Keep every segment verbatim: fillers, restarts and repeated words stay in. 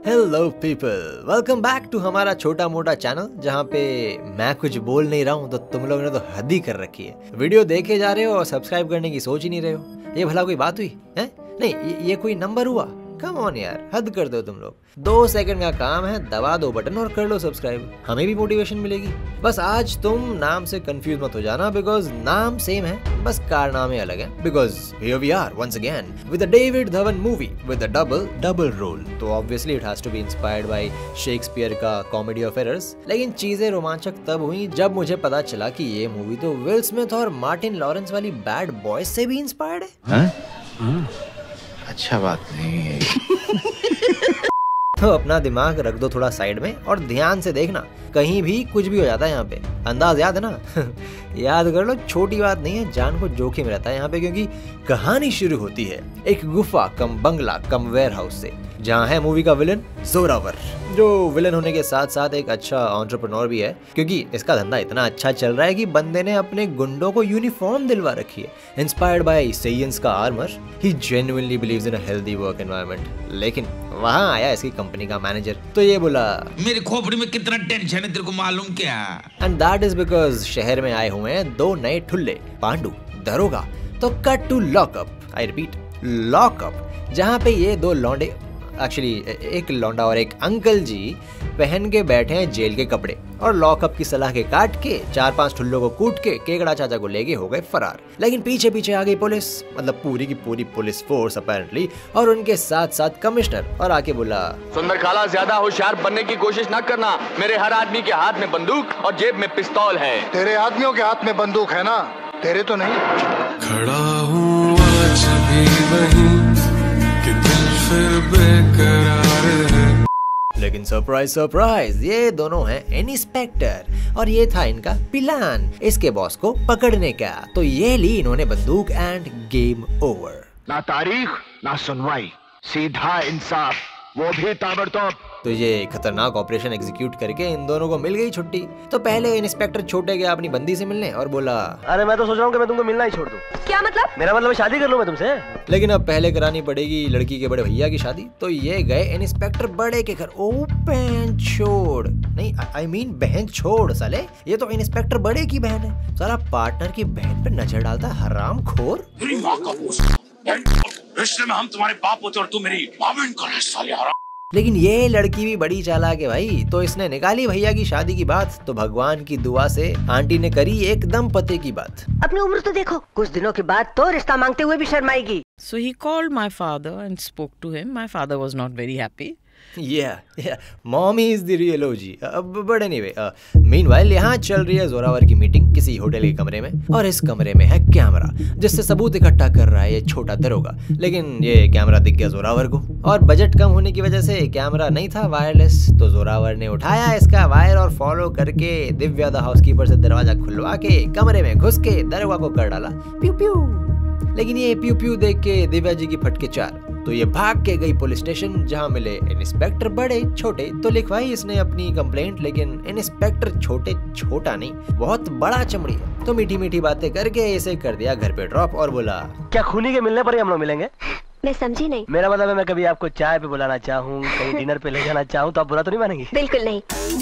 Hello people, welcome back to हमारा छोटा मोटा चैनल जहाँ पे मैं कुछ बोल नहीं रहा हूँ तो तुम लोगों ने तो हद ही कर रखी है। वीडियो देखे जा रहे हो और सब्सक्राइब करने की सोच ही नहीं रहे हो। ये भला कोई बात हुई है? नहीं, ये, ये कोई नंबर हुआ? कम ऑन यार, हद कर दो तुम लोग। दो सेकंड का काम है, दबा दो बटन और कर लो सब्सक्राइब, हमें भी मोटिवेशन मिलेगी। बस आज तुम नाम से कंफ्यूज मत हो जाना, बिकॉज नाम सेम है, बस कारनामे अलग हैं। Because here we are once again with the David Dhawan movie with the double double role. तो obviously it has to be inspired by Shakespeare का कॉमेडी ऑफ एरर्स। लेकिन चीजें रोमांचक तब हुई जब मुझे पता चला कि ये मूवी तो विल स्मिथ और मार्टिन लॉरेंस वाली बैड बॉयज से भी इंस्पायर्ड है। हाँ? अच्छा बात नहीं है। तो अपना दिमाग रख दो थोड़ा साइड में और ध्यान से देखना, कहीं भी कुछ भी हो जाता है यहाँ पे। अंदाज याद है ना? याद कर लो, छोटी बात नहीं है, जान को जोखिम रहता है यहाँ पे, क्योंकि कहानी शुरू होती है एक गुफा कम बंगला कम वेयर हाउस से, जहाँ है मूवी का विलन जोरावर, जो विलन होने के साथ साथ एक अच्छा एंटरप्रेन्योर भी है, क्योंकि इसका धंधा इतना अच्छा चल रहा है कि बंदे ने अपने गुंडों को यूनिफॉर्म दिलवा रखी है। इंस्पायर्ड बाय सेयंस का armour, he genuinely believes in a healthy work environment. लेकिन वहाँ आया इसकी कंपनी का मैनेजर, तो ये बोला, मेरी खोपड़ी में कितना टेंशन है तेरे को मालूम क्या? एंड दैट इज बिकॉज शहर में आए हुए हैं दो नए ठुल्ले, पांडु दरोगा। तो cut to lockup, I repeat lockup, जहाँ पे ये दो लौंडे, एक्चुअली एक लौंडा और एक अंकल जी पहन के बैठे हैं जेल के कपड़े, और लॉकअप की सलाह के काट के चार पांच ठुल्लों को कूट के केकड़ा चाचा को लेके हो गए फरार। लेकिन पीछे पीछे आ गई पुलिस, मतलब पूरी की पूरी पुलिस फोर्स अपेरेंटली, और उनके साथ साथ कमिश्नर, और आके बोला, सुंदर खाला, ज्यादा होशियार बनने की कोशिश न करना। मेरे हर आदमी के हाथ में बंदूक और जेब में पिस्तौल है। तेरे आदमियों के हाथ में बंदूक है ना, तेरे तो नहीं। खड़ा हूँ आज भी वहीं कि दिल फिर बेकरार है। लेकिन सरप्राइज सरप्राइज, ये दोनों हैं इंस्पेक्टर, और ये था इनका प्लान इसके बॉस को पकड़ने का। तो ये ली इन्होंने बंदूक एंड गेम ओवर। ना तारीख ना सुनवाई, सीधा इंसाफ, वो भी ताबड़तोड़। तो ये खतरनाक ऑपरेशन एग्जीक्यूट करके इन दोनों को मिल गई छुट्टी। तो पहले इंस्पेक्टर छोटे गया अपनी बंदी से मिलने और बोला, अरे मैं तो सोच रहा हूँ कि मैं तुमको मिलना ही छोड़ दूं। क्या मतलब? मेरा मतलब शादी कर लूं मैं तुमसे। लेकिन अब पहले करानी पड़ेगी लड़की के बड़े भैया की शादी। तो ये गए इंस्पेक्टर बड़े के घर। ओ बहन छोड़, नहीं आई मीन बहन छोड़ साले, ये तो इंस्पेक्टर बड़े की बहन है। साला पार्टनर की बहन पे नजर डालता हराम खोर। रिश्ते में हम तुम्हारे बाप होते और तू मेरी मामिन का रिश्ता ले हराम। लेकिन ये लड़की भी बड़ी चालाक है भाई, तो इसने निकाली भैया की शादी की बात। तो भगवान की दुआ से आंटी ने करी एकदम पते की बात। अपनी उम्र तो देखो, कुछ दिनों के बाद तो रिश्ता मांगते हुए भी शर्माएगी। So he called my father and spoke to him. My father was not very happy. Yeah, yeah, mommy is the real O G. अब बट एनीवे, मीनवाइल यहाँ चल रही है जोरावर की मीटिंग किसी होटल के कमरे में, और इस कमरे में है कैमरा जिससे सबूत इकट्ठा कर रहा है ये छोटा दरोगा। लेकिन ये कैमरा दिख गया जोरावर को, और बजट कम होने की वजह से कैमरा नहीं था वायरलेस। तो जोरावर ने उठाया इसका वायर और फॉलो करके दिव्या द हाउसकीपर से दरवाजा खुलवा के कमरे में घुस के दरोगा को कर डाला प्यू प्यू। लेकिन ये प्यू प्यू देख के दिव्या जी की फटके चार। तो ये भाग के गई पुलिस स्टेशन, जहाँ मिले इंस्पेक्टर बड़े छोटे। तो लिखवाई इसने अपनी कंप्लेंट, लेकिन इंस्पेक्टर छोटे छोटा नहीं, बहुत बड़ा चमड़ी है। तो मीठी मीठी बातें करके इसे कर दिया घर पे ड्रॉप, और बोला, क्या खूनी के मिलने पर ही हम लोग मिलेंगे? मैं समझी नहीं। मेरा मतलब है मैं कभी आपको चाय पे बुलाना चाहूँ, कहीं डिनर पे ले जाना चाहूँ, तो आप बुरा तो नहीं मानेंगी? बिल्कुल नहीं।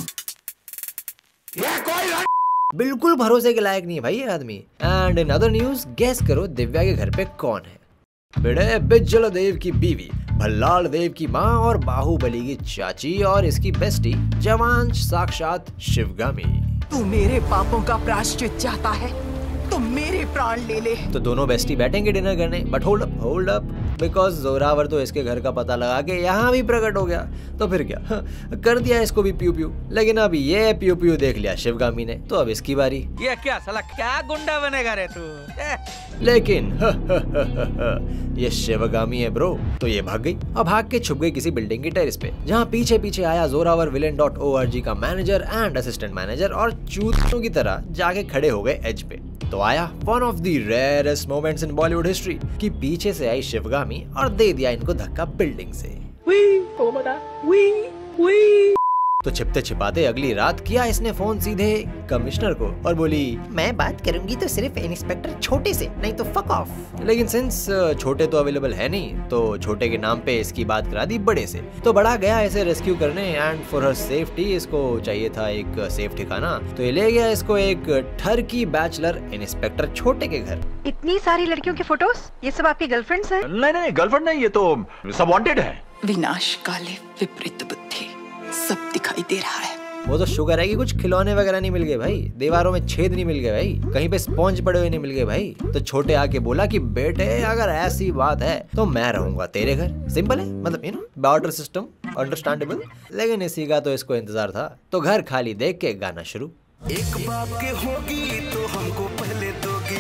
बिल्कुल भरोसे के लायक नहीं है भाई ये आदमी। And in other news, guess करो दिव्या के घर पे कौन है? बेड़े बिज्जल देव की बीवी, भल्लाल देव की माँ, और बाहुबली की चाची, और इसकी बेस्टी जवान साक्षात शिवगामी। तू मेरे पापों का प्रायश्चित चाहता है तो मेरे प्राण ले ले। तो दोनों बेस्टी बैठेंगे डिनर करने, but hold up hold up, because Zorawar तो इसके घर का पता लगा के यहाँ भी प्रकट हो गया। तो फिर क्या, कर दिया इसको भी प्यू प्यू। लेकिन अब ये प्यू प्यू देख लिया शिवगामी ने, तो अब इसकी बारी। ये क्या साला, क्या गुंडा बनेगा रे तू? लेकिन ये शिवगामी है ब्रो। तो ये भाग गई, और भाग के छुप गई किसी बिल्डिंग की टेरेस पे, जहाँ पीछे पीछे आया Zorawar villain dot O R G का मैनेजर एंड असिस्टेंट मैनेजर, और चूतियों की तरह जाके खड़े हो गए एज पे। तो आया one of the rarest moments in Bollywood history कि पीछे से आई शिवगामी और दे दिया इनको धक्का बिल्डिंग से। वी, ओ बड़ा, वी, वी। तो छिपते छिपाते अगली रात किया इसने फोन सीधे कमिश्नर को और बोली, मैं बात करूंगी तो सिर्फ इंस्पेक्टर छोटे से, नहीं तो फक ऑफ। लेकिन सिंस छोटे तो अवेलेबल है नहीं, तो छोटे के नाम पे इसकी बात करा दी बड़े से। तो बड़ा गया इसे रेस्क्यू करने एंड फॉर हर सेफ्टी इसको चाहिए था एक सेफ ठिकाना, तो ये ले गया इसको एक ठरकी बैचलर इंस्पेक्टर छोटे के घर। इतनी सारी लड़कियों के फोटोज, ये सब आपकी गर्लफ्रेंड्स हैं? नहीं नहीं गर्लफ्रेंड नहीं, ये तो सब वांटेड है। विनाशकाले विपरीत बुद्धि, सब दिखाई दे रहा है। वो तो शुगर है कि कुछ खिलौने वगैरह नहीं मिल गए भाई, दीवारों में छेद नहीं मिल गए भाई, कहीं पे स्पॉन्ज पड़े हुए नहीं मिल गए भाई। तो छोटे आके बोला कि बेटे अगर ऐसी बात है तो मैं रहूंगा तेरे घर। सिंपल है, मतलब you know barter system, understandable. लेकिन इसी का तो इसको इंतजार था। तो घर खाली देख के गाना शुरू। एक बाप के होगी तो हमको पहले दोगी।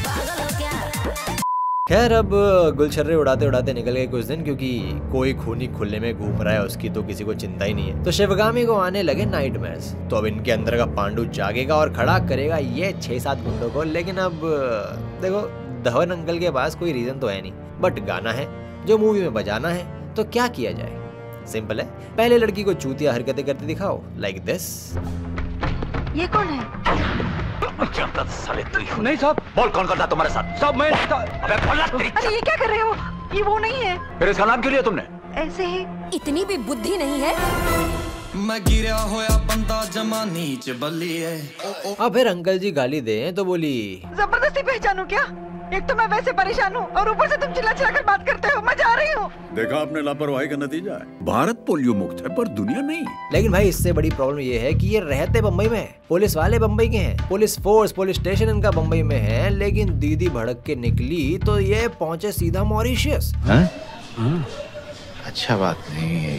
खैर अब गुलछर्रे उड़ाते उड़ाते निकल गए कुछ दिन, क्योंकि कोई खूनी खुले में घूम रहा है उसकी तो किसी को चिंता ही नहीं है। तो शिवगामी को आने लगे नाइटमेयर्स। तो अब इनके अंदर का पांडु जागेगा और खड़ा करेगा ये छह सात गुंडों को। लेकिन अब देखो धवन अंकल के पास कोई रीजन तो है नहीं, बट गाना है जो मूवी में बजाना है, तो क्या किया जाए। सिंपल है, पहले लड़की को चूतिया हरकतें करते दिखाओ, लाइक दिस। ये कौन है? साले तू ही नहीं साहब। बोल कौन करता तुम्हारे साथ? सब मैं। अबे बोला तेरी। अरे ये क्या कर रहे हो? ये वो नहीं है। फिर इसका नाम क्यों लिया तुमने? ऐसे ही। इतनी भी बुद्धि नहीं है। मैं गिरा होया बंदा जमा नीच बल्ली है। अब फिर अंकल जी गाली दे तो बोली, जबरदस्ती पहचानू क्या? एक तो मैं वैसे परेशान हूँ और ऊपर से तुम चिल्ला चिल्ला कर बात करते हो। मैं जा रही हूँ। देखा आपने लापरवाही का नतीजा है। भारत पोलियो मुक्त है पर दुनिया नहीं। लेकिन भाई इससे बड़ी प्रॉब्लम ये है कि ये रहते बम्बई में है, पुलिस वाले बम्बई के हैं, पुलिस फोर्स पुलिस स्टेशन इनका बम्बई में है। लेकिन दीदी भड़क के निकली तो ये पहुंचे सीधा मॉरिशस। अच्छा बात नहीं है।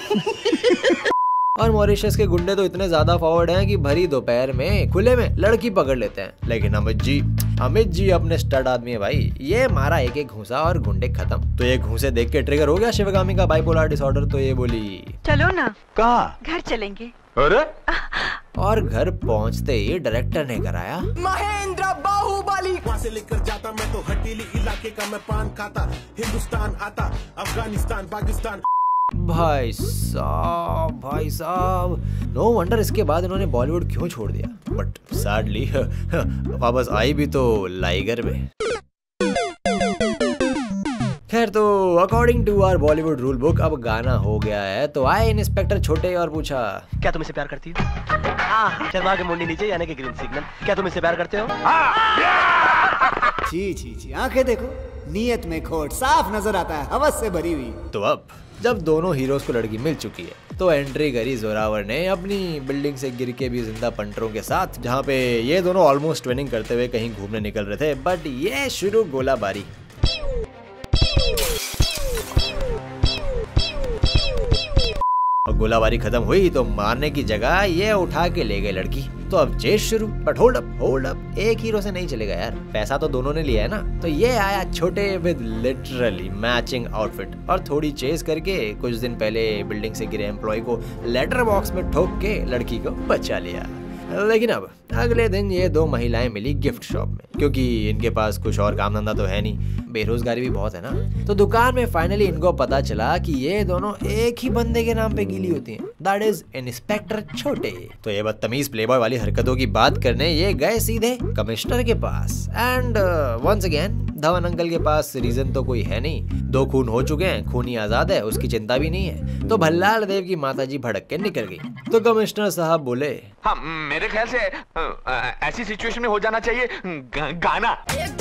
और मॉरिशस के गुंडे तो इतने ज्यादा फॉरवर्ड हैं कि भरी दोपहर में खुले में लड़की पकड़ लेते हैं। लेकिन अमित जी अमित जी अपने स्टड आदमी है भाई, ये मारा एक एक घूसा और गुंडे खत्म। तो ये घूसे देख के ट्रिगर हो गया शिवगामी का बाइपोलर डिसऑर्डर। तो ये बोली, चलो ना। कहाँ? घर चलेंगे। अरे और घर पहुंचते ही डायरेक्टर ने कराया महेंद्र बाहुबली। वहाँ से लेकर जाता मैं तो हटीली इलाके का मैं पान खाता। हिंदुस्तान आता अफगानिस्तान पाकिस्तान। भाई साहब भाई साहब नो वंडर इसके बाद इन्होंने बॉलीवुड क्यों छोड़ दिया। बट सैडली वापस आई भी तो लाइगर में। खैर तो according to our Bollywood rule book अब गाना हो गया है। तो आए इंस्पेक्टर छोटे और पूछा, क्या तुम इससे प्यार करती हो? चरवा के मुंडी नीचे यानी कि ग्रीन सिग्नल। क्या तुम इससे प्यार करते हो? छी छी छी आंखें देखो, नीयत में खोट साफ नजर आता है, हवस से भरी हुई। तो अब जब दोनों हीरोज को लड़की मिल चुकी है तो एंट्री करी जोरावर ने अपनी बिल्डिंग से गिर के भी जिंदा पंटरों के साथ, जहाँ पे ये दोनों ऑलमोस्ट ट्विनिंग करते हुए कहीं घूमने निकल रहे थे। बट ये शुरू गोलाबारी। और गोलाबारी खत्म हुई तो मारने की जगह ये उठा के ले गए लड़की। तो अब चेस शुरू। But hold up hold up एक हीरो से नहीं चलेगा यार, पैसा तो दोनों ने लिया है ना। तो ये आया छोटे विद लिटरली मैचिंग आउटफिट और थोड़ी चेस करके कुछ दिन पहले बिल्डिंग से गिरे एम्प्लॉय को लेटर बॉक्स में ठोक के लड़की को बचा लिया। लेकिन अब अगले दिन ये दो महिलाएं मिली गिफ्ट शॉप में, क्योंकि इनके पास कुछ और काम धंधा तो है नहीं, बेरोजगारी भी बहुत है ना। तो दुकान में फाइनली इनको पता चला कि ये दोनों एक ही बंदे के नाम पे गीली होती हैं, दैट इज इंस्पेक्टर छोटे। तो ये बदतमीज प्लेबॉय वाली हरकतों की बात करने ये गए सीधे कमिश्नर के पास। And once again Dhawan uncle के पास रीजन तो कोई है नहीं, दो खून हो चुके हैं, खूनी आजाद है, उसकी चिंता भी नहीं है। तो भल्लाल देव की माताजी भड़क के निकल गई। तो कमिश्नर साहब बोले, हाँ मेरे ख्याल से आ, आ, ऐसी सिचुएशन में हो जाना चाहिए ग, गाना।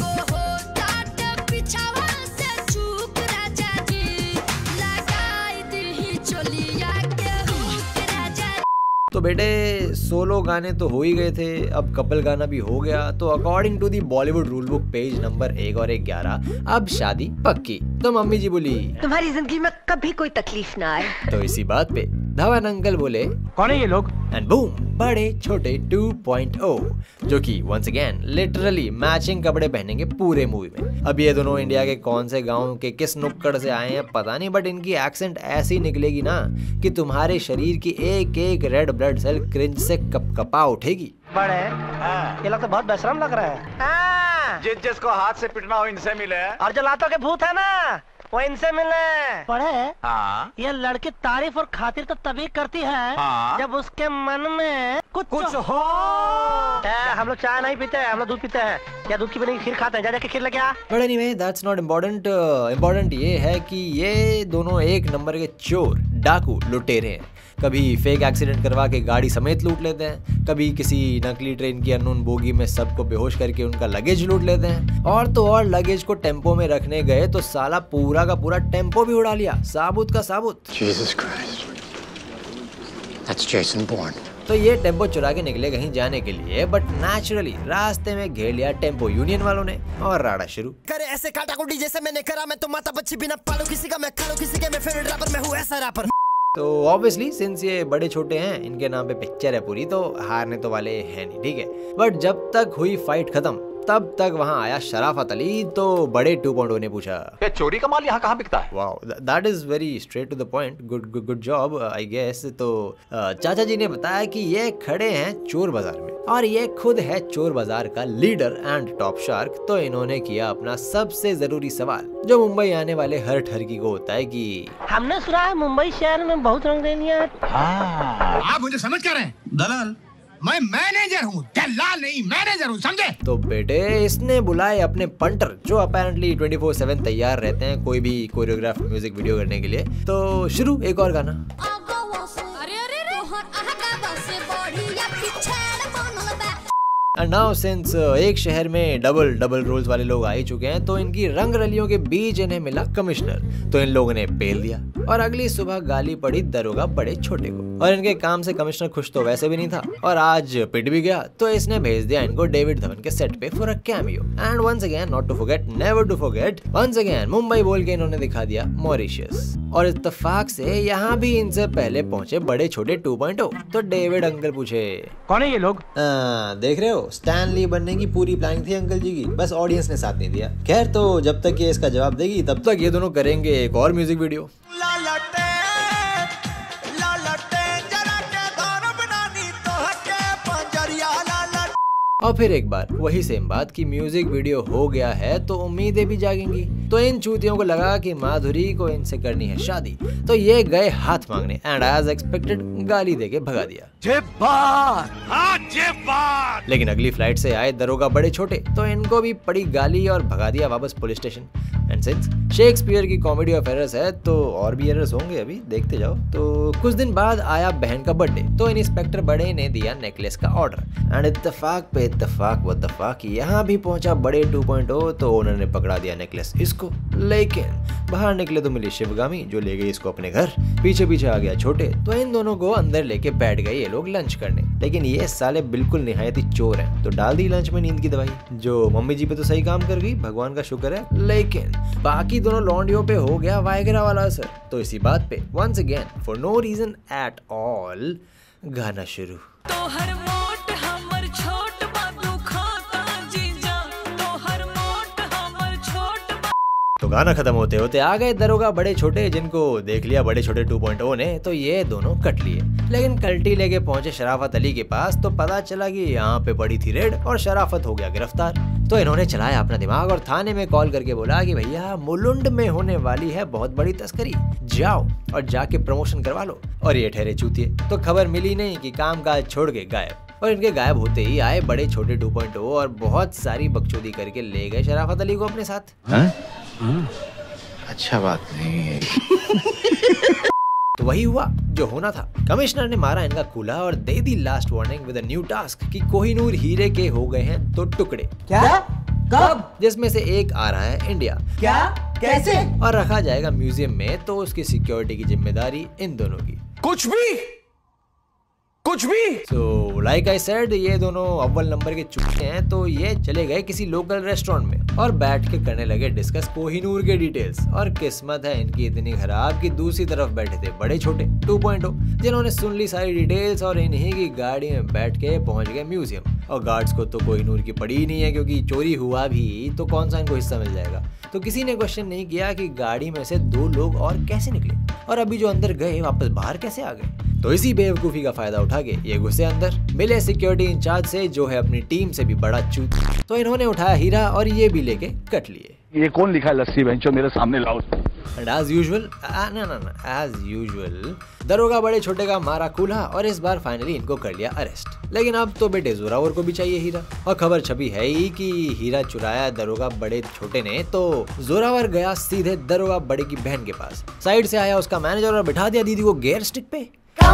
तो बेटे सोलो गाने तो हो ही गए थे, अब कपल गाना भी हो गया। तो according to the Bollywood rule book page number एक और एक ग्यारह अब शादी पक्की। तो मम्मी जी बोली, तुम्हारी जिंदगी में कभी कोई तकलीफ ना आए। तो इसी बात पे धवन अंकल बोले, कौन है ये लोग? एंड बूम बड़े छोटे टू पॉइंट ओ, जो कि वंस अगेन लिटरली मैचिंग कपड़े पहनेंगे पूरे मूवी में। अब ये दोनों इंडिया के कौन से गांव के किस नुक्कड़ से आए हैं पता नहीं, बट इनकी एक्सेंट ऐसी निकलेगी ना कि तुम्हारे शरीर की एक एक रेड ब्लड सेल क्रिंज से कपकपा उठेगी। बड़े ये लोग तो बहुत बेशरम लग रहा है। जिस जिसको हाथ से पिटना हो इनसे मिले। और जो लातों के भूत है ना वो इनसे मिलने पढ़े हाँ ये लड़की तारीफ और खातिर तो तभी करती है हाँ? जब उसके मन में कुछ कुछ हो। हम लोग चाय नहीं पीते हम लोग दूध पीते हैं। क्या दूध की बनी खीर खाते हैं? जा जाके खीर लेके आ। But anyway that's not important. Important ये है कि ये दोनों एक नंबर के चोर डाकू लुटेरे हैं। कभी फेक एक्सीडेंट करवा के गाड़ी समेत लूट लेते हैं, कभी किसी नकली ट्रेन की अननोन बोगी में सबको बेहोश करके उनका लगेज लूट लेते हैं, और तो और लगेज को टेम्पो में रखने गए तो साला पूरा का पूरा टेम्पो भी उड़ा लिया, साबुत का साबुत। Jesus Christ. That's Jason Bourne. तो ये टेम्पो चुरा के निकले कहीं जाने के लिए, बट नेचुरली रास्ते में घेर लिया टेम्पो यूनियन वालों ने और राड़ा शुरू। करे ऐसे काटा कुटी जैसे मैंने करा, मैं तो माता बच्ची बिना पालो किसी का, मैं खालो किसी के, मैं फेवरेट रैपर, मैं हूँ ऐसा रैपर। तो ऑब्वियसली सिंस ये बड़े छोटे हैं, इनके नाम पे पिक्चर है पूरी, तो हारने तो वाले हैं नहीं, ठीक है। बट जब तक हुई फाइट खत्म तब तक वहाँ आया शराफत अली। तो बड़े टू पॉइंट ने पूछा, ये चोरी का माल यहाँ कहाँ बिकता है? Wow, that is very straight to the point, good good good job I guess. तो चाचा जी ने बताया कि ये खड़े हैं चोर बाजार में और ये खुद है चोर बाजार का लीडर एंड टॉप शार्क। तो इन्होंने किया अपना सबसे जरूरी सवाल जो मुंबई आने वाले हर ठरकी को होता है कि हमने सुना है मुंबई शहर में बहुत रंगरेलियां। आप मुझे समझ क्या रहे हैं? दलाल, मैं मैनेजर हूँ, दलाल नहीं मैनेजर हूँ, समझे? तो बेटे इसने बुलाए अपने पंटर जो अपेरेंटली ट्वेंटी फोर सेवन तैयार रहते हैं कोई भी कोरियोग्राफ म्यूजिक वीडियो करने के लिए। तो शुरू एक और गाना। एंड नाउ सिंस एक शहर में डबल डबल रोल्स वाले लोग आ ही चुके हैं, तो इनकी रंग रलियों के बीच इन्हें मिला कमिश्नर। तो इन लोगों ने पेल दिया और अगली सुबह गाली पड़ी दरोगा बड़े छोटे को। और इनके काम से कमिश्नर खुश तो वैसे भी नहीं था और आज पिट भी गया, तो इसने भेज दिया इनको डेविड धवन के सेट पे for a cameo. And once again, not to forget, never to forget, once again Mumbai बोल के इन्होंने दिखा दिया मॉरिशस। और इत्तेफाक से यहाँ भी इनसे पहले पहुंचे बड़े छोटे टू पॉइंट ओ। तो डेविड अंकल पूछे, कौन है ये लोग? आ, देख रहे हो, स्टैनली बनने की पूरी प्लानिंग थी अंकल जी की, बस ऑडियंस ने साथ नहीं दिया। खैर, तो जब तक ये इसका जवाब देगी तब तक ये दोनों करेंगे एक और म्यूजिक वीडियो। और फिर एक बार वही सेम बात कि म्यूजिक वीडियो हो गया है तो उम्मीदें भी जागेंगी। तो इन चूतियों को लगा कि माधुरी को इनसे करनी है शादी, तो ये गए हाथ मांगने एंड एज एक्सपेक्टेड गाली देके भगा दिया। जेबार, हाँ जेबार। लेकिन अगली फ्लाइट से आए दरोगा बड़े छोटे, तो इनको भी पड़ी गाली और भगा दिया वापस police station. And since Shakespeare की कॉमेडी ऑफ एरर्स है तो और भी एरर्स होंगे, अभी देखते जाओ। तो कुछ दिन बाद आया बहन का बर्थडे, तो इंस्पेक्टर बड़े ने दिया नेकलेस का ऑर्डर। एंड इत्तेफाक पे इत्तेफाक व इत्तेफाक यहाँ भी पहुंचा बड़े टू पॉइंट ओ, तो ओनर ने पकड़ा दिया नेकलेस इसको। लेकिन बाहर निकले तो मिली शिवगामी जो ले गई इसको अपने घर। पीछे पीछे आ गया छोटे, तो इन दोनों को अंदर लेके बैठ गए ये लोग लंच करने। लेकिन ये साले बिल्कुल निहायती चोर हैं, तो डाल दी लंच में नींद की दवाई, जो मम्मी जी पे तो सही काम कर गई, भगवान का शुक्र है। लेकिन बाकी दोनों लौंडियों पे हो गया वायगरा वाला असर। तो इसी बात पे once again for no reason at all गाना शुरू। तो हर मोट हमर छोट बातू खाता जीजा, तो हर मोट हमर छोट। तो गाना खत्म होते होते आ गए दरोगा बड़े छोटे, जिनको देख लिया बड़े छोटे टू पॉइंट ओ ने, तो ये दोनों कट लिए। लेकिन कल्टी लेके पहुंचे शराफत अली के पास, तो पता चला कि यहाँ पे पड़ी थी रेड और शराफत हो गया गिरफ्तार। तो इन्होंने चलाया अपना दिमाग और थाने में कॉल करके बोला कि भैया मुलुंड में होने वाली है बहुत बड़ी तस्करी, जाओ और जाके प्रमोशन करवा लो। और ये ठहरे चूतिए, तो खबर मिली नहीं कि काम काज छोड़ के गायब। और इनके गायब होते ही आए बड़े छोटे टू पॉइंट ओ और बहुत सारी बकचोदी करके ले गए शराफत अली को अपने साथ। हाँ? हाँ? अच्छा बात नहीं है। तो वही हुआ जो होना था। कमिश्नर ने मारा इनका कूला और दे दी last warning with a new task कि कोहिनूर हीरे के हो गए हैं दो टुकड़े। क्या? कब? जिसमें से एक आ रहा है इंडिया। क्या? कैसे? और रखा जाएगा म्यूजियम में, तो उसकी सिक्योरिटी की जिम्मेदारी इन दोनों की। कुछ भी कुछ भी so, like I said, ये दोनों अव्वल नंबर के चुके हैं। तो ये चले गए किसी लोकल रेस्टोरेंट में और बैठ के करने लगे डिस्कस कोहिनूर के डिटेल्स। और किस्मत है इनकी इतनी खराब कि दूसरी तरफ बैठे थे बड़े छोटे टू पॉइंट ओ, जिन्होंने सुन ली सारी डिटेल्स और इन्हीं की गाड़ी में बैठ के पहुंच गए म्यूजियम। और गार्ड्स को तो कोहिनूर की पड़ी ही नहीं है, क्योंकि चोरी हुआ भी तो कौन सा इनको हिस्सा मिल जाएगा। तो किसी ने क्वेश्चन नहीं किया कि गाड़ी में से दो लोग और कैसे निकले, और अभी जो अंदर गए वापस बाहर कैसे आ गए। तो इसी बेवकूफी का फायदा उठा के ये घुसे अंदर, मिले सिक्योरिटी इंचार्ज से जो है अपनी टीम से भी बड़ा चूत। तो इन्होंने उठाया हीरा और ये भी लेके कट लिए। ये कौन लिखा है लस्सी बेंचो मेरे सामने लाओ। And as usual, ना ना ना as usual, दरोगा बड़े छोटे का मारा कूल्हा और इस बार फाइनली इनको कर लिया अरेस्ट। लेकिन अब तो बेटे जोरावर को भी चाहिए हीरा, और खबर छपी है ही कि हीरा चुराया दरोगा बड़े छोटे ने। तो जोरावर गया सीधे दरोगा बड़े की बहन के पास। साइड से आया उसका मैनेजर और बिठा दिया दीदी को गियर स्टिक पे।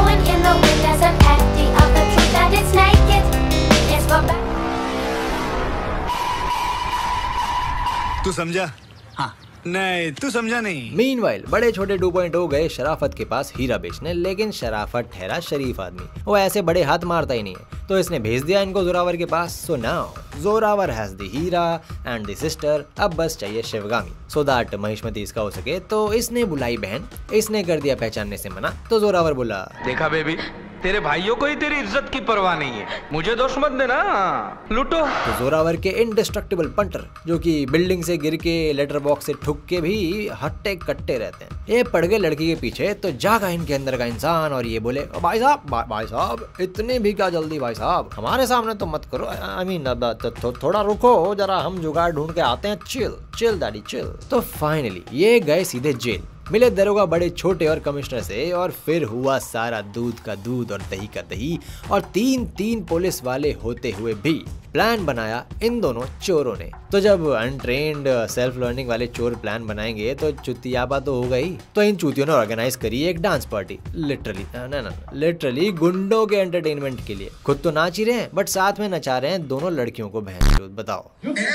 तू समझा? हाँ। नहीं, तू समझा नहीं। मीनवाइल बड़े छोटे टू पॉइंट ओ गए शराफत के पास हीरा बेचने, लेकिन शराफत ठहरा शरीफ आदमी, वो ऐसे बड़े हाथ मारता ही नहीं है, तो इसने भेज दिया इनको जोरावर के पास। So now Zorawar has the हीरा एंड द सिस्टर, अब बस चाहिए शिवगामी, सो दैट महिष्मती इसका हो सके। तो इसने बुलाई बहन, इसने कर दिया पहचानने से मना। तो जोरावर बोला, देखा बेबी, तेरे भाइयों को ही तेरी इज्जत की परवाह नहीं है, मुझे दोष मत देना, लूटो। तो जोरावर के इंडिस्ट्रक्टिबल पंटर, जो कि बिल्डिंग से गिर के लेटर बॉक्स से ठुक के भी हट्टे कट्टे रहते हैं, ये पड़ गए लड़की के पीछे। तो जागा इनके अंदर का इंसान और ये बोले, भाई साहब भा, भाई साहब इतने भी क्या जल्दी, भाई साहब हमारे सामने तो मत करो, आई मीन थो, थोड़ा रुको जरा, हम जुगाड़ ढूंढ के आते हैं, चिल चिल डैडी चिल। तो फाइनली ये गए सीधे जेल, मिले दरोगा बड़े छोटे और कमिश्नर से, और फिर हुआ सारा दूध का दूध और दही का दही। और तीन तीन पुलिस वाले होते हुए भी प्लान बनाया इन दोनों चोरों ने। तो जब अनट्रेन्ड सेल्फ लर्निंग वाले चोर प्लान बनाएंगे तो चुतियाबा तो हो गई। तो इन चूतियों ने ऑर्गेनाइज करी एक डांस पार्टी, लिटरली ना ना लिटरली गुंडों के एंटरटेनमेंट के लिए। खुद तो नाच ही रहे हैं बट साथ में नचा रहे हैं दोनों लड़कियों को। बहन बताओ,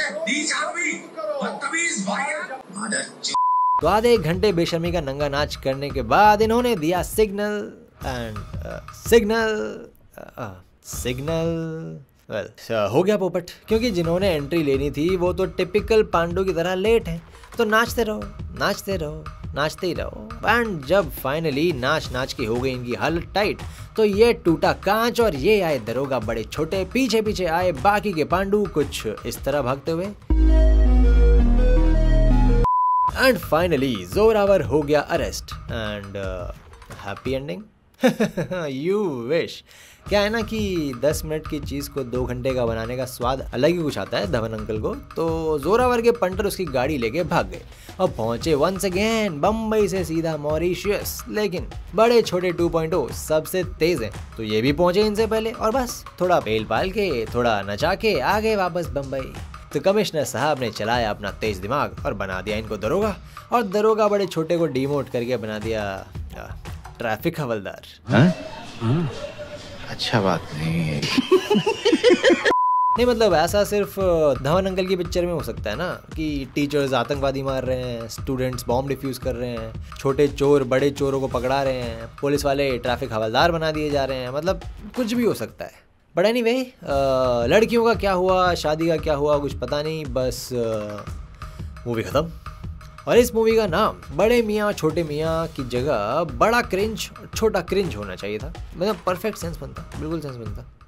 तो आधे एक घंटे बेशर्मी का नंगा नाच करने के बाद इन्होंने दिया signal and signal signal well well, हो गया पोपट, क्योंकि जिन्होंने एंट्री लेनी थी वो तो टिपिकल पांडु की तरह लेट हैं। तो नाचते रहो नाचते रहो नाचते ही रहो। एंड जब फाइनली नाच नाच की हो गई इनकी हालत टाइट, तो ये टूटा कांच और ये आए दरोगा बड़े छोटे, पीछे पीछे आए बाकी के पांडु कुछ इस तरह भागते हुए। एंड फाइनली जोरावर हो गया arrest and happy ending. You wish. क्या है ना कि दस मिनट की चीज़ को दो घंटे का बनाने का स्वाद अलग ही कुछ आता है धवन अंकल को। तो जोरावर के पंटर उसकी गाड़ी लेके भाग गए और पहुंचे वंस अगेन बम्बई से सीधा मॉरिशियस। लेकिन बड़े छोटे टू पॉइंट ओ सबसे तेज हैं, तो ये भी पहुंचे इनसे पहले और बस थोड़ा पेल पाल के थोड़ा नचा के आ गए वापस बम्बई। तो कमिश्नर साहब ने चलाया अपना तेज दिमाग और बना दिया इनको दरोगा, और दरोगा बड़े छोटे को डिमोट करके बना दिया ट्रैफिक हवलदार। हाँ? अच्छा बात नहीं है। नहीं मतलब ऐसा सिर्फ धवन अंकल की पिक्चर में हो सकता है ना, कि टीचर्स आतंकवादी मार रहे हैं, स्टूडेंट्स बॉम्ब डिफ्यूज कर रहे हैं, छोटे चोर बड़े चोरों को पकड़ा रहे हैं, पुलिस वाले ट्रैफिक हवलदार बना दिए जा रहे हैं, मतलब कुछ भी हो सकता है। बट एनीवे लड़कियों का क्या हुआ, शादी का क्या हुआ, कुछ पता नहीं, बस मूवी खत्म। और इस मूवी का नाम बड़े मियाँ छोटे मियाँ की जगह बड़ा क्रिंज छोटा क्रिंज होना चाहिए था, मतलब परफेक्ट सेंस बनता, बिल्कुल सेंस बनता।